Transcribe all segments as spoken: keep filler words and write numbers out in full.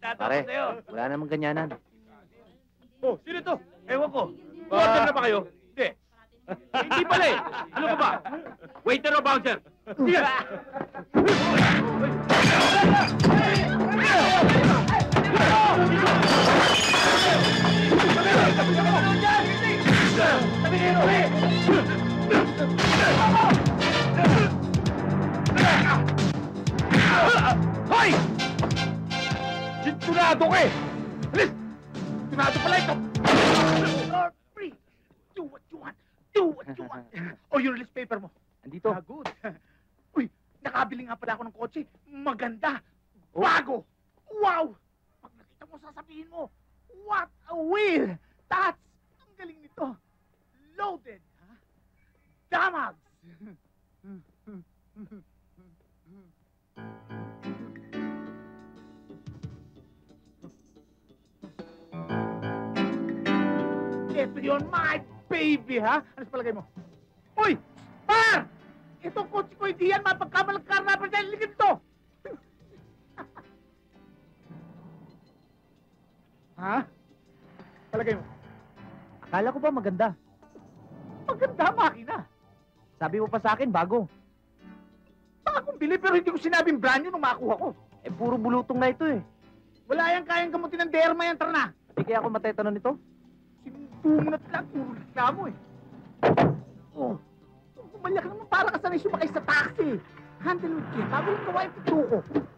Pare, wala namang ganyanan. Oh, sino to? Ewan ko. Order na ba kayo? Hindi. Eh, hindi pala eh. Ano ka ba? Waiter o bouncer? Sige! Hoy! Sintunado ka eh! Alis! Sintunado pala ito! You're free! Do what you want! Do what you want! O, yung release paper mo. Andito. Ah, good. Uy, nakabili nga pala ako ng kotse. Maganda! Oh. Bago! Wow! Pag nakita mo, sasabihin mo, what a wheel! That's, ang galing nito. Loaded! Ha? Damags! Ito yun, my baby, ha? Ano sa palagay mo? Uy! Par! Itong kotse ko, hindi yan mapagkamalagkar na pa dyan. Ligid to! Ha? Palagay mo? Akala ko ba maganda? Maganda, makina. Sabi mo pa sa akin, bago. Bagong bili, pero hindi ko sinabing brand new nung makuha ko. Eh, puro bulutong na ito eh. Wala yan kayang gamutin ng derma yan, tara na. Hindi kaya ako matetano nito? Sinundo mo na lang, puro reklamo eh. Oh, umalyak naman para ka sanay sumakay sa taxi. Handle with kid, bago lang gawa yung pito ko.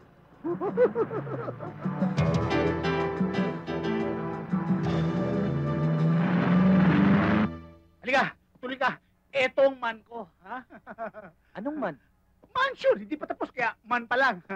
Halika, tuloy ka. Etong man ko, ha? Anong man? Mansion, hindi pa tapos kaya man pa lang.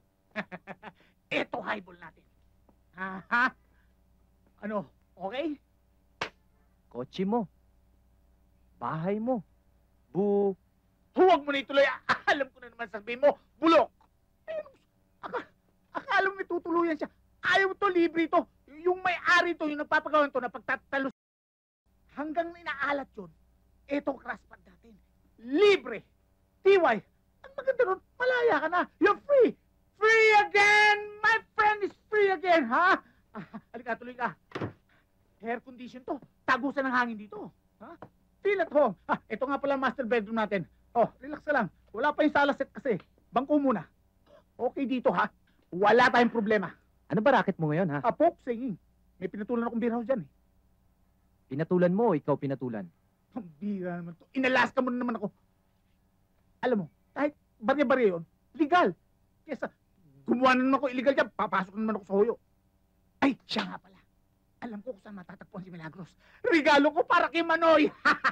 Eto highball natin. Ha? Ha? Ano? Okay? Kotse mo. Bahay mo. Bu... Huwag mo na ituloy. Alam ko na naman sabihin mo, bulok. Ayun, aka, akala mo may tutuluyan siya. Ayaw to, libre to. Yung may-ari to, yung nagpapagawan to na pagtatalos. Hanggang inaalat yun, etong crash pad natin. Libre. T Y, ang maganda nun, malaya ka na. You're free. Free again! My friend is free again, ha? Ah, halika, tuloy ka. Air condition to. Tagusan ng hangin dito. Ha? Feel at home. Ah, ito nga pala master bedroom natin. Oh, relax na lang. Wala pa yung sala set kasi. Bangko muna. Okay dito, ha? Wala tayong problema. Ano ba racket mo ngayon, ha? Ah, folk singing. May pinatulan akong beer house dyan, eh. Pinatulan mo o ikaw pinatulan? Ang bira naman to. Inalaska mo na naman ako. Alam mo, kahit barya-barya yun, legal. Kesa gumawa na naman ako illegal dyan, papasok na naman ako sa hoyo. Ay, siya nga pala. Alam ko kung saan matatagpuan si Milagros. Regalo ko para kay Manoy.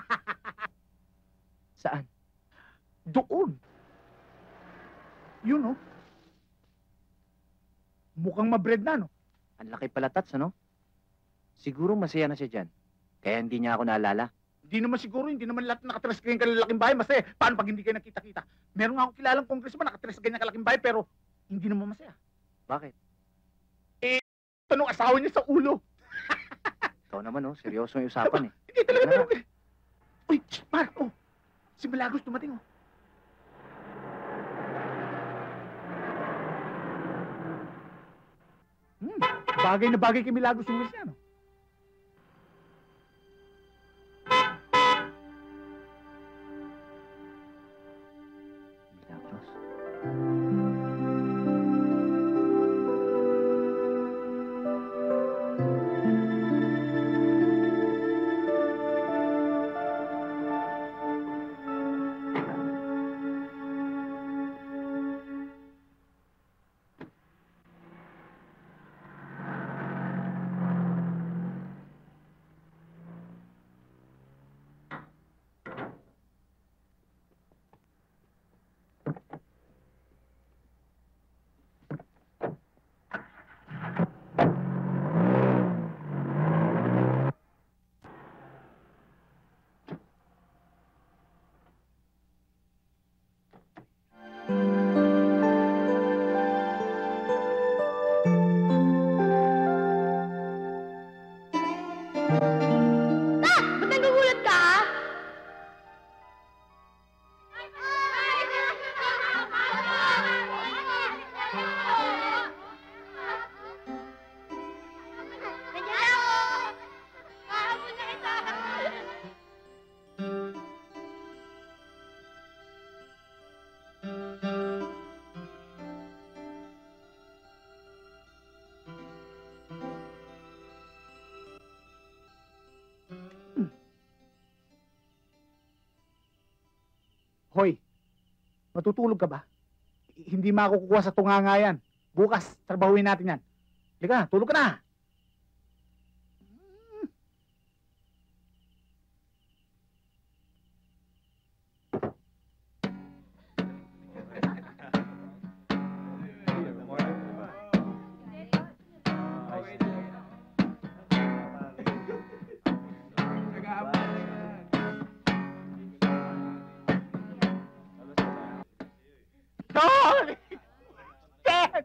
Saan? Doon. Yun, no? Mukhang mabred na, no? Ang laki pala, Tats, ano? Siguro masaya na siya dyan. Kaya hindi niya ako naalala. Hindi naman siguro, hindi naman lahat nakatira sa ganyan kalalaking bahay. Masaya, paano pag hindi kayo nakita-kita? Meron nga akong kilalang congressman nakatira sa ganyan kalaking bahay, pero hindi naman masaya. Bakit? Eh, tanong asawa niya sa ulo. Ikaw naman, oh. Seryoso yung usapan, eh. Hindi talaga Tara meron eh. Uy, Mar, oh. Si Milagros dumating, oh. Hmm, bagay na bagay kay Milagros yung wish niya, no? Milagros. Matutulog ka ba? I- Hindi makukuha sa tunganga yan. Bukas, trabahuin natin yan. Halika, tulog ka na. Tol! Ted!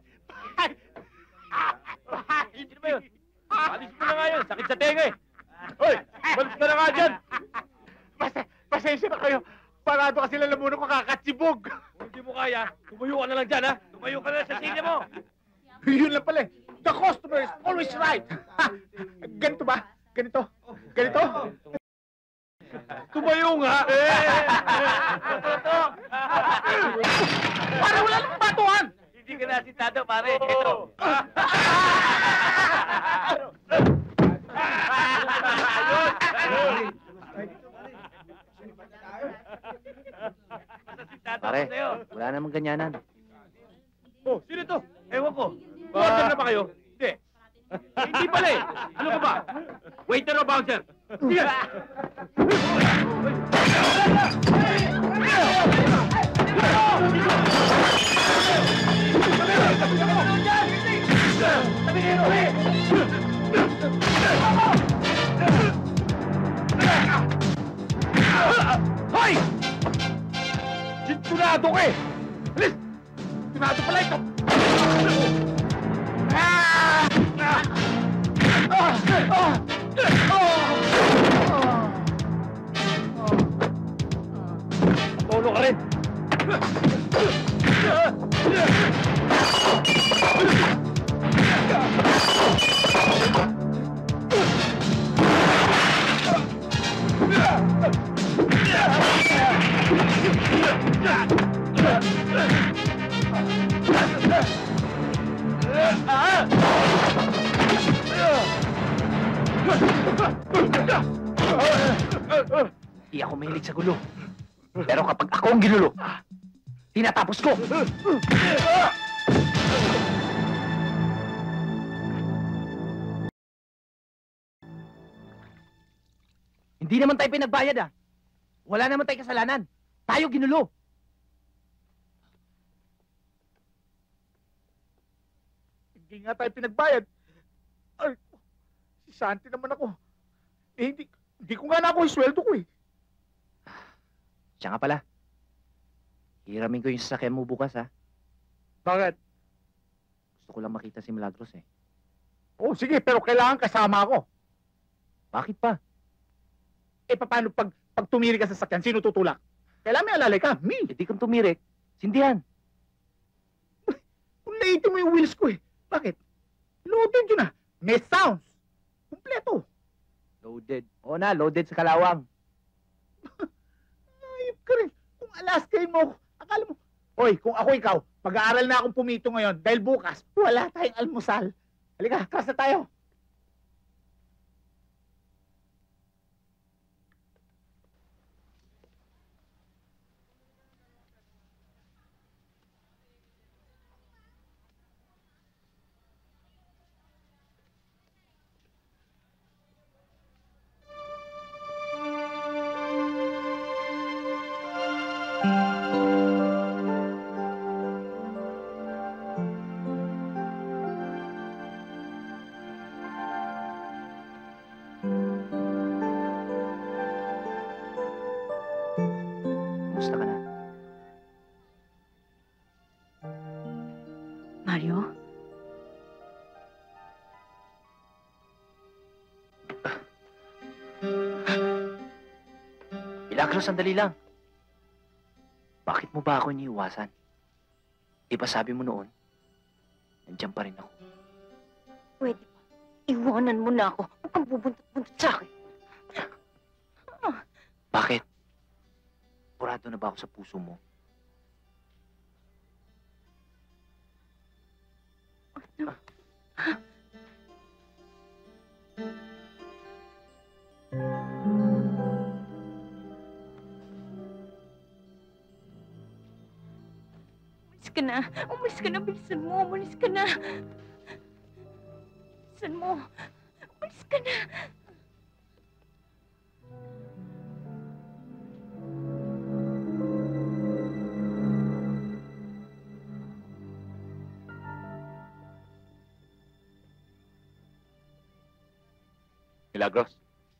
Sino ba yun? Alis mo na nga yun. Sakit sa tenga eh. Hoy! Balis ka na nga dyan! Pas pasensya na kayo. Parado kasi lalamunan ko kakatsibog. Kung hindi mo kaya, tumayo ka na lang dyan ha. Tumayo ka na lang sa silya mo. Yun lang pala eh. The customer is always right. Ganito ba? Ganito? Ganito? Tumayo nga! Para wala nang batuhan! Hindi ka nasitado, pare. Ito. Pare, wala namang ganyanan. Oh, sino to? Ewan ko. Order na ba kayo? Hindi. Hindi pala eh. Ano ka ba? Waiter o bouncer? Sige! Hoy! Sintunado ka eh! Alis! Sintunado pala ito! Ah! Ah! Ah! Ah! Tolo ka rin. Di ako mahilig sa gulo. Pero kapag ako ang ginulo, tinatapos ko. Hindi naman tayo pinagbayad ah. Wala naman tayo kasalanan. Tayo ginulo. Hindi nga tayo pinagbayad. Ay, si Santi naman ako. Eh, hindi, hindi ko nga na ako yung sweldo ko eh. Siya nga pala. Hiramin ko yung sasakyan mo bukas ha. Bakit? Gusto ko lang makita si Milagros eh. Oh, sige, pero kailangan kasama ako. Bakit pa? Eh, paano pag, pag tumiri ka sa sasakyan, sino tutulak? Kailangan may alalay ka, me. Hindi kang tumirik. Sindihan. Late mo yung wheels ko eh. Bakit? Loaded yun ah. May sounds. Kompleto. Loaded. Oo na, loaded sa kalawang. Ayop ka rin. Kung alaskain mo ako, akala mo. Hoy, kung ako ikaw, mag-aaral na akong pumito ngayon dahil bukas, wala tayong almusal. Halika, class na tayo. Kumusta ka na? Mario? Milagros, sandali lang. Bakit mo ba ako iniiwasan? Di ba sabi mo noon, nandiyan pa rin ako. Pwede ba? Iwanan mo na ako. Huwag kang bubuntot-buntot sa akin. Bakit? Kurado na ba ako sa puso mo? Ano? ka na. Umalis ka na. Bilisan mo. Umalis ka na. Bilisan mo. Umalis ka na. Milagros?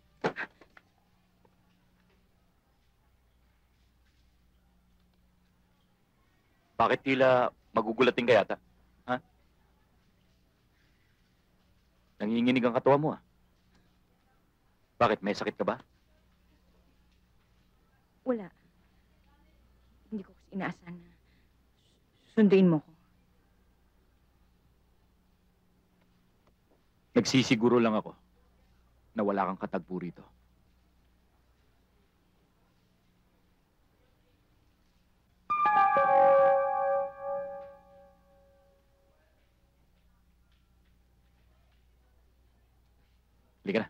Bakit tila magugulating ka yata? Ha? Nanginginig ang katawan mo, ah. Bakit? May sakit ka ba? Wala. Hindi ko kasi inaasahan na sunduin mo ko. Nagsisiguro lang ako na wala kang katagpo rito. Halika na.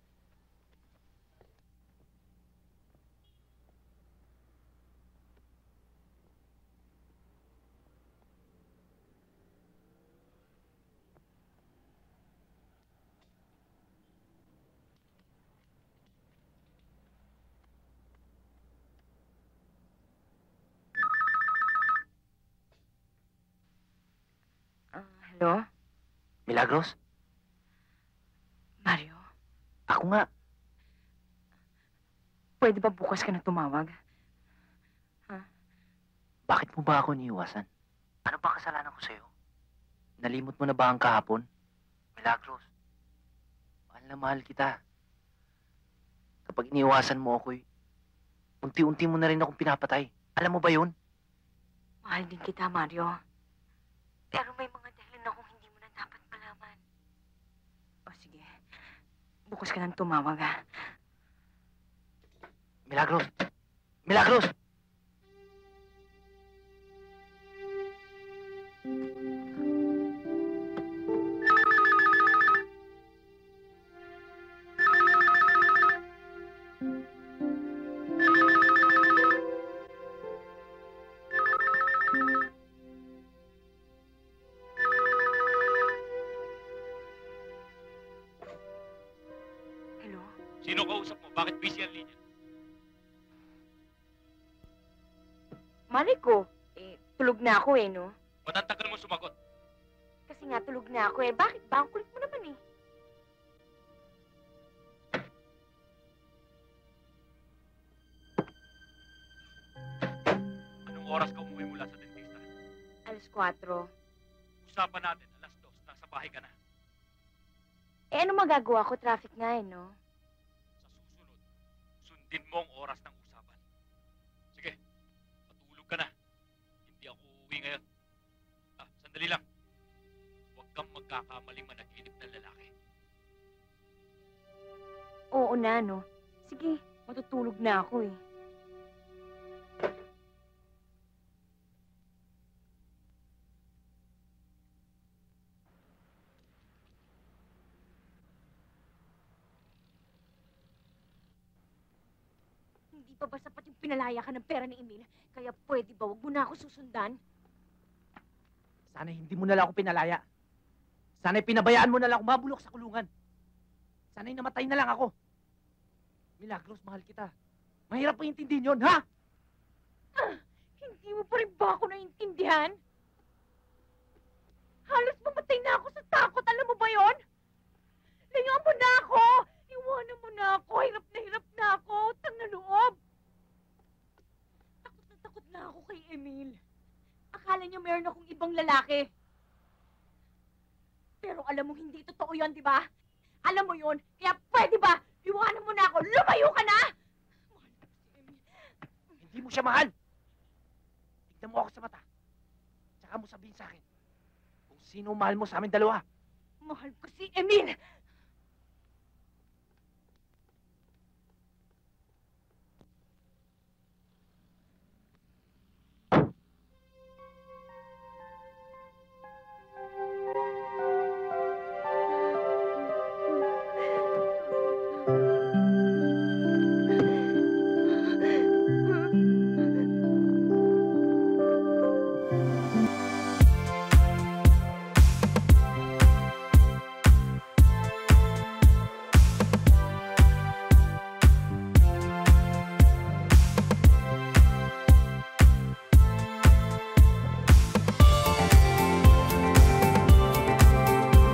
Ah, hello? Milagros? Mario? Ako nga. Pwede ba bukas ka na tumawag? Bakit mo ba ako niiwasan? Ano ba kasalanan ko sa'yo? Nalimot mo na ba ang kahapon? Milagros, mahal na mahal kita. Kapag iniwasan mo ako'y, unti-unti mo na rin akong pinapatay. Alam mo ba yun? Mahal din kita, Mario. Pero may mga dahilan akong hindi mo na dapat malaman. O sige, bukas ka nang tumawag, ha? Milagros! Milagros! Hello? Sino kausap mo? Bakit busy ang linya? Malay ko. Eh, tulog na ako eh, no? Ba't ang tagal mo sumagot? Kasi nga tulog na ako eh. Bakit ba? Ang kulit mo naman eh. Anong oras ka umuwi mula sa dentista? Alas kwatro. Usapan natin, alas dos, nasa bahay ka na. Eh, ano magagawa ko? Traffic nga eh, no? Sa susunod, sundin mo ang oras ng usapan. Sige, matulog ka na. Hindi ako uuwi ngayon. Ah, sandali lang. Huwag kang magkakamaling managinip ng lalaki. Oo na, no? Sige, matutulog na ako eh. Hindi pa ba sapat yung pinalaya ka ng pera ni Emil? Kaya pwede ba, wag mo na ako susundan? Sana hindi mo na lang ako pinalaya. Sana pinabayaan mo na lang ako mabulok sa kulungan. Sana'y namatay na lang ako. Milagros, mahal kita. Mahirap pa intindihin yun, ha? Ah, hindi mo pa rin ba ako naiintindihan? Halos mamatay na ako sa takot. Alam mo ba yon? Layuan mo na ako! Iwanan mo na ako. Hirap na hirap na ako. Utang na loob. Takot na takot na ako kay Emil. Akala niya meron akong ibang lalaki. Pero alam mo, hindi totoo yon, di ba? Alam mo yon, kaya pwede ba? Iwanan mo na ako. Lumayo ka na! Mahal ko si Emil. Hindi mo siya mahal. Tignan mo ako sa mata. Tsaka mo sabihin sa akin kung sino mahal mo sa amin dalawa. Mahal ko si Emil!